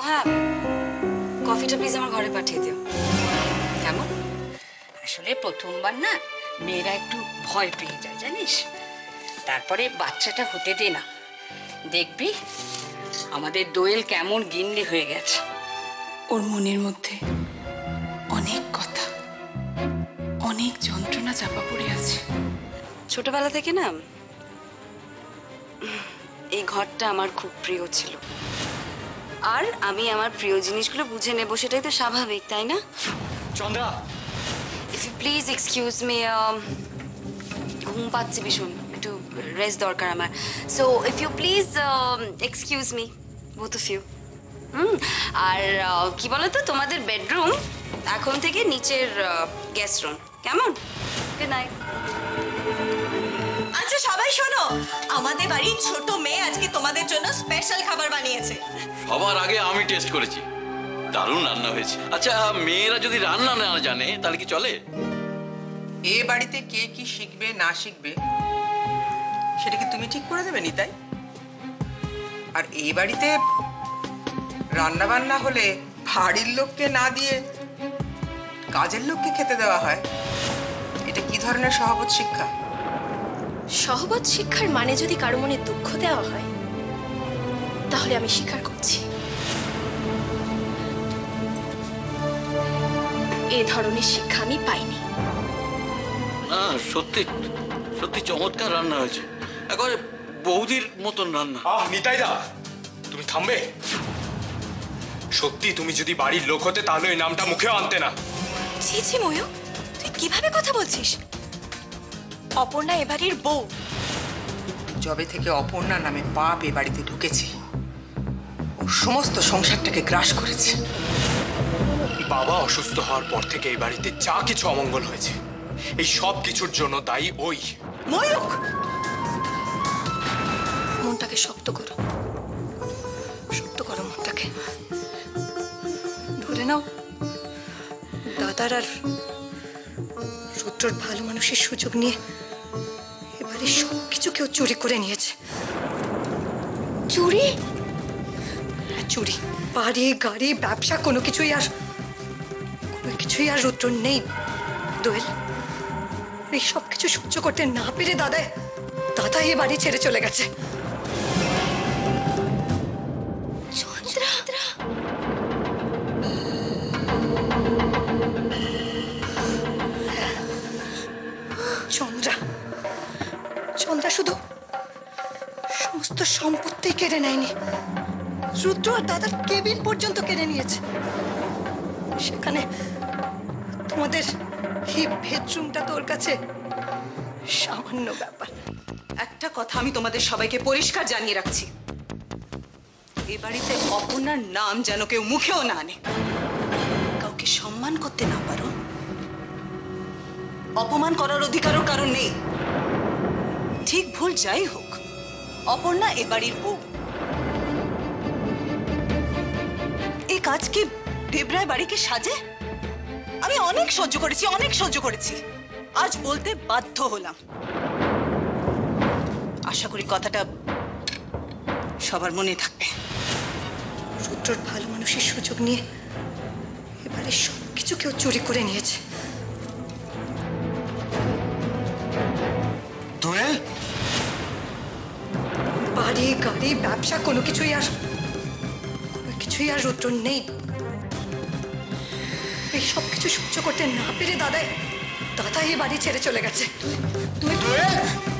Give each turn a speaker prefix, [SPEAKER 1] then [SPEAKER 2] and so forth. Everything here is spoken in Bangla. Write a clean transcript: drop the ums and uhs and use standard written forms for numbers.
[SPEAKER 1] হ্যাঁ, কফিটা প্লিজ আমার ঘরে পাঠিয়ে দিও। কেমন?
[SPEAKER 2] আসলে প্রথমবার না মেয়েরা একটু ভয় পেয়ে যায় জানিস, তারপরে বাচ্চাটা হতে দে না, দেখবি আমাদের দোয়েল কেমন গিন্নি হয়ে গেছে।
[SPEAKER 3] ওর মনের মধ্যে অনেক কথা, অনেক যন্ত্রণা চাপা পড়ে আছে।
[SPEAKER 1] ছোটবেলা থেকে না এই ঘরটা আমার খুব প্রিয় ছিল, আর আমি আমার প্রিয় জিনিসগুলো বুঝে নেব, সেটাই তো স্বাভাবিক, তাই না?
[SPEAKER 4] Chandra,
[SPEAKER 1] if you please excuse me, ঘুম পাচ্ছে ভীষণ, একটু রেস্ট দরকার আমার। So if you please excuse me both of you. আর কি বলতো, তোমাদের বেডরুম এখন থেকে নিচের গেস্ট রুম, কেমন? Good night.
[SPEAKER 5] আচ্ছা সবাই শোনো, আমাদের বাড়ির ছোট মেয়ে আজকে তোমাদের জন্য স্পেশাল খাবার বানিয়েছে।
[SPEAKER 6] সবার আগে আমি টেস্ট করেছি, দারুণ রান্না হয়েছে। আচ্ছা, মেয়েরা যদি রান্না না জানে তাহলে কি চলে?
[SPEAKER 7] এ বাড়িতে কে কি শিখবে না শিখবে সেটা কি তুমি ঠিক করে দেবে নিতাই? আর এই বাড়িতে রান্না বান্না হলে বাড়ির লোককে না দিয়ে কাজের লোককে খেতে দেওয়া হয়, এটা কি ধরনের সহবত শিক্ষা?
[SPEAKER 5] সহবত শিক্ষার মানে যদি কারো মনে দুঃখ দেওয়া হয় তাহলে আমি স্বীকার করছি, এ ধরনের শিক্ষা আমি পাইনি।
[SPEAKER 6] না, সত্যি সত্যি চমৎকার রান্না হয়েছে, একেবারে বৌদির মতন রান্না।
[SPEAKER 4] নিতাই দা, তুমি থামবে? সত্যি তুমি যদি বাড়ির লোক হতে তাহলে ওই নামটা মুখেও আনতে না।
[SPEAKER 5] ছি ছি ময়ূর, তুই কিভাবে কথা বলছিস? অপর্ণা এবাড়ির বউ।
[SPEAKER 7] যবে থেকে অপর্ণা নামে পাপ এ বাড়িতে ঢুকেছে, ও সমস্ত সংসারটাকে গ্রাস করেছে।
[SPEAKER 4] বাবা অসুস্থ হওয়ার পর থেকে এই বাড়িতে যা কিছু অমঙ্গল হয়েছে, এই সব কিছুর জন্য দায়ী ওই।
[SPEAKER 5] ময়ূক, মনটাকে শক্ত করো, শক্ত করো মনটাকে। ধরে নাও দাদার আর রুদ্রর ভালো মানুষের সুযোগ নিয়ে এবারে সবকিছু কেউ চুরি করে নিয়েছে। চুরি? চুরি, বাড়ি গাড়ি ব্যবসা কোনো কিছুই আর রুদ্র নেই। দোয়েল, এই সব কিছু সহ্য করতে না পেরে দাদা এ বাড়ি ছেড়ে চলে গেছে। চন্দ্রা শুধু সমস্ত সম্পত্তি কেড়ে নেয়নি, রুদ্র আর দাদার কেবিন পর্যন্ত কেড়ে নিয়েছে। সেখানে তোমাদের এই বেডরুমটা তোর কাছে সামান্য ব্যাপার।
[SPEAKER 8] একটা কথা আমি তোমাদের সবাইকে পরিষ্কার জানিয়ে রাখছি, এ বাড়িতে অপর্ণার নাম যেন কেউ মুখেও না আনে। কাউকে সম্মান করতে না পারো, অপমান করার অধিকারও কারণ নেই। ঠিক ভুল যাই হোক, অপর্ণা এ বাড়ির বউ। এই কাজ কি দেবরায় বাড়িকে সাজে? আমি অনেক সহ্য করেছি, আজ বলতে বাধ্য হলাম। আশা করি কথাটা সবার মনে থাকবে।
[SPEAKER 5] রুদ্রর ভালো মানুষের সুযোগ নিয়ে এবারে সবকিছু কেউ চুরি করে নিয়েছে।
[SPEAKER 4] দোয়েল,
[SPEAKER 5] বাড়ি গাড়ি ব্যবসা কোনো কিছুই আর রুদ্র নেই। এই সব কিছু সহ্য করতে না পেরে দাদা এ বাড়ি ছেড়ে চলে গেছে।
[SPEAKER 4] দোয়েল।